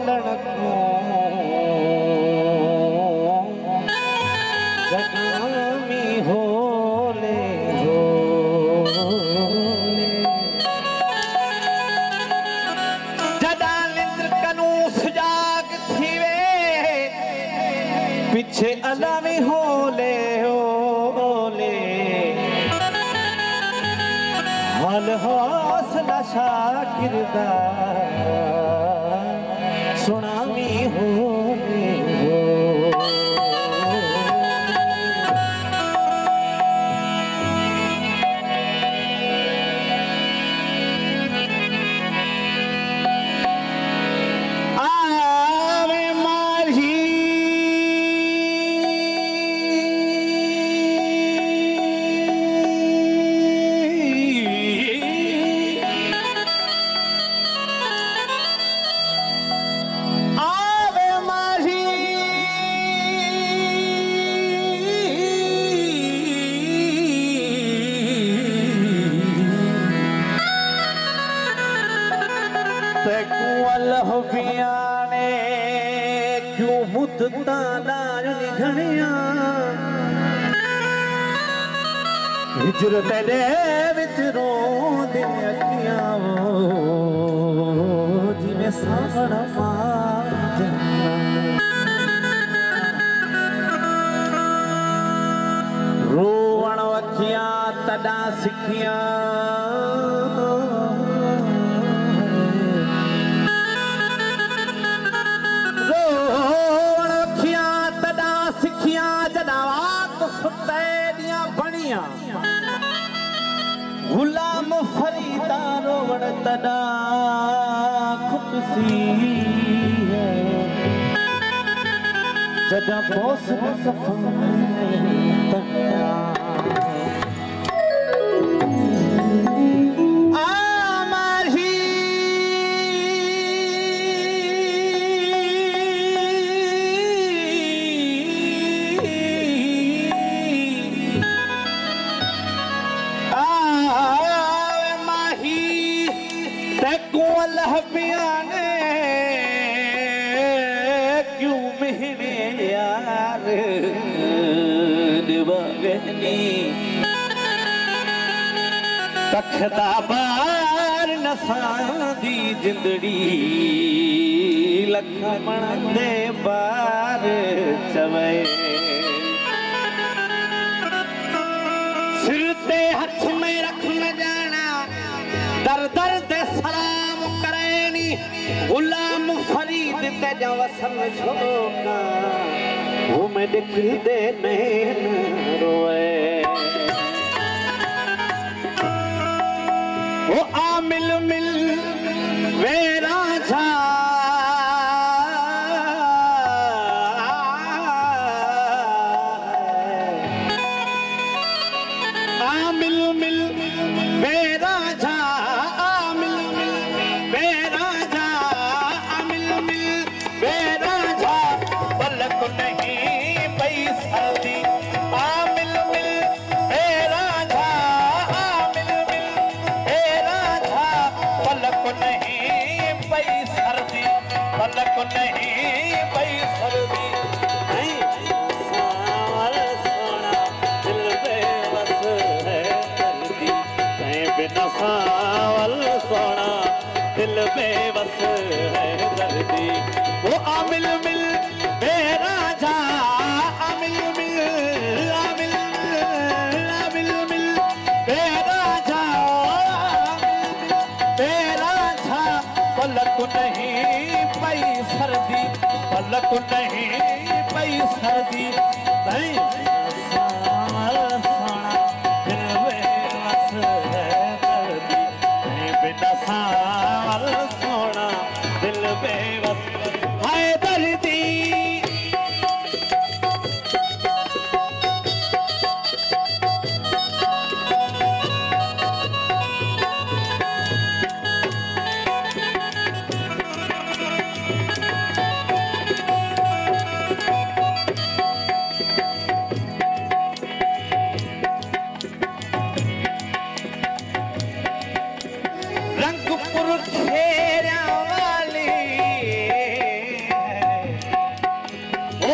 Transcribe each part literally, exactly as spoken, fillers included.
होलण को जगामी होले होले जदालिंद्र कनू सुजाग थीवे पीछे अलामी होले होले हाल हौसला शाकिरदा सुनामी होले हो क्यों मुद्दा लाज घनिया हिजरत दे विच रोंदियां अखियां जिवें सावण मां रोवण अखियां तॾां सिखियां गुलाम फरीदा रोवण तदा खुदसी है जदा बोस सफर तकिया क्यों मेरे यार निभागनी तखदा बार नसांदी जिंदड़ी लखमण दे बार चवे सिर ते हथ में रख न जाना दर दर दे सलाम करैनी गुलाम फरीद ते जवसन छोका वो मैं दिख दे नैन रोए वो आमिल मिल वे राजा आमिल मिल वे राजा नहीं पई सर्दी नहीं सावल सोना दिल बेबस है दर्दी कहीं बिना सावल सोना दिल बेबस है दर्दी वो आमिल मिल मेरा जा आमिल मिल आमिल आमिल मिल मेरा जा मेरा जा पलक नहीं सर्दी पलक नहीं पई सर्दी नहीं सावल सोना दिल बेबस है दर्दी नहीं बिना सावल सोना दिल बेबस है दर्दी रंगपुर खेरिया वाली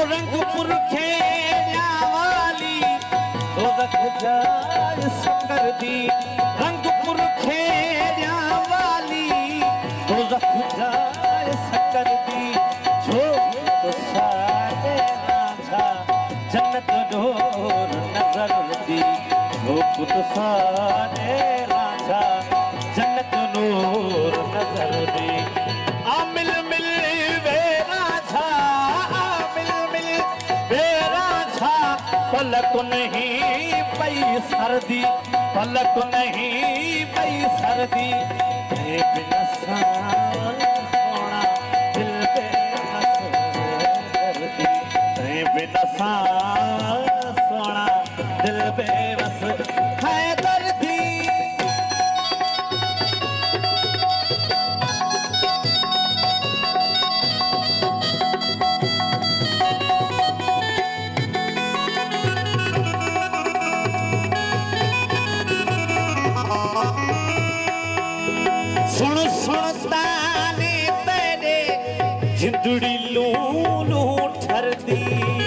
रंगपुर खेरिया वाली तो रख जाए शक्कर दी रंगपुर खेरिया वाली तो रख जाए शक्कर दी जो तो सारे राजा जन्नत डोर नजर दी जो तो सारे राजा जन्नत नूर नजर दी आ मिल मिल वे राजा आ मिल मिल वे राजा पलक नहीं पई सर्दी पलक नहीं पई सर्दी तेरे बिना सोना दिल बेबस दर्दी तेरे बिना सोना दिल बेबस है दर्दी सुन सुनता ने तेरे जिंदड़ी लू लू ठरदी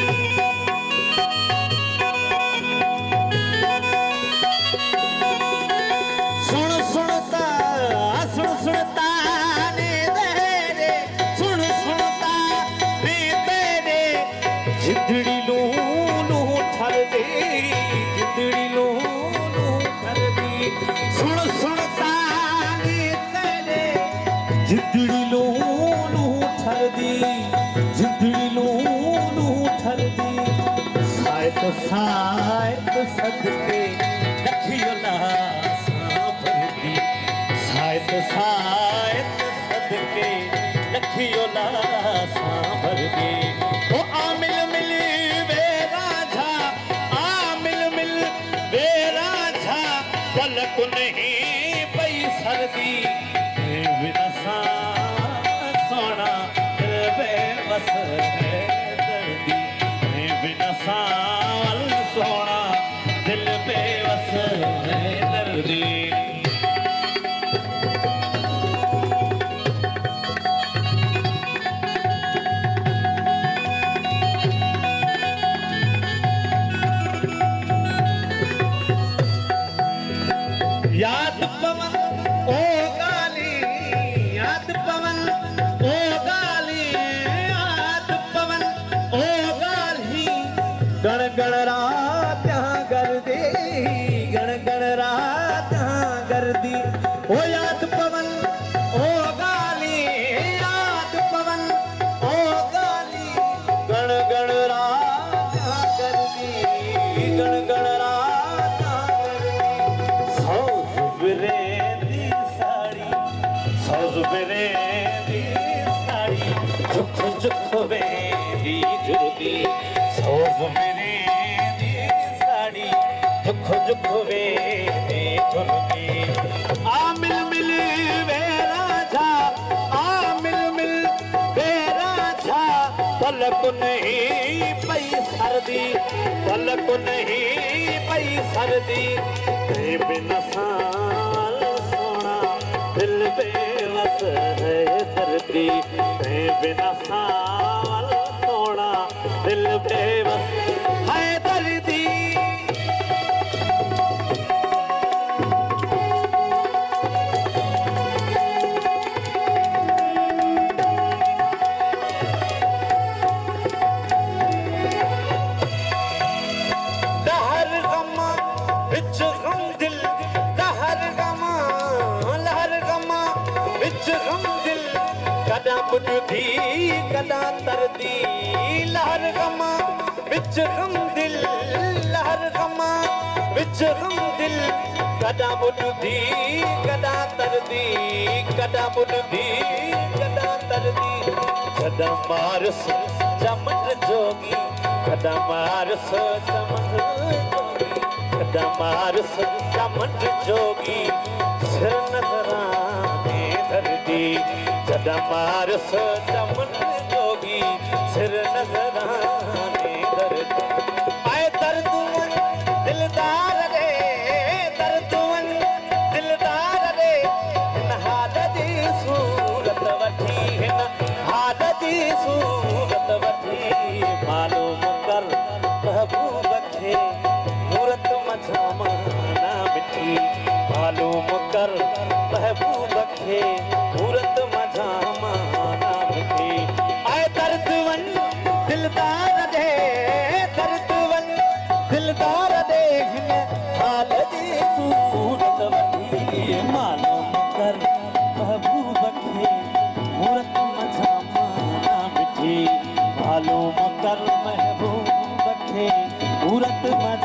सुन सुनता सुन सुनता ने तेरे सुन सुनता ने तेरे जिंदड़ी लू लू ठरदी जिंदड़ी लू लू ठरदी सुन सुनता जिंदड़ी लू लू ठरदी जिंदड़ी लू लू ठरदी सायत सायत सदके लखियो लासा भरदी सायत सायत सदके लखियो लासा भरदी ओ आ मिल मिल वे राजा आ मिल मिल वे राजा पलक नहीं पई सर्दी सोना दिल बेबस है दर्दी बिना साल सोना दिल बेबस है दर्दी याद पवन ओ गाली याद पवन ओ गाली याद पवन ओ गाली गण गण रात कर दे गण गण रात कर दी ओ याद पवन ओ गाली याद पवन ओ गाली गण गण रात कर दी गण गण रात कर दी सौ जुबरे दी साड़ी सौ जुबरे दी साड़ी झुक झुक वे दी जुर्दी सौ जुबरे दी साड़ी झुक झुक वे दी जुर्दी आ मिल मिल वे राजा आ मिल मिल वे राजा पलक नहीं पई सर्दी पलक नहीं पई सर्दी तेरे बिना साल सोना दिल बेबस है दर्दी तेरे बिना साल सोना दिल बेबस है दर्दी लहर गमा बिच गम दिल लहर गमा लहर गमा बिच गम दिल कदा बुझदी कदा तरदी लहर गमा बिच गम दिल लहर गमा बिच गम दिल कदा बुझदी कदा तरदी कदा बुझदी कदा तरदी कदा मारस चमन जोगी कदा मारस चमन जोगी कदा मारस चमन जोगी सिर नजराने धरती कदा मारस चमन जोगी सिर नजराने धरती आए दर्दुवन दिलदार रे दर्दुवन दिलदार रे हिन हालती सूरत वठी हिन हालती सूरत वठी माल दिलदार दे दर्द वन दिलदार दे हिन हाल जी सूरत वठी मालूम कर महबूब खे मूरत मझा माना मिठी मालूम कर महबूब खे मूरत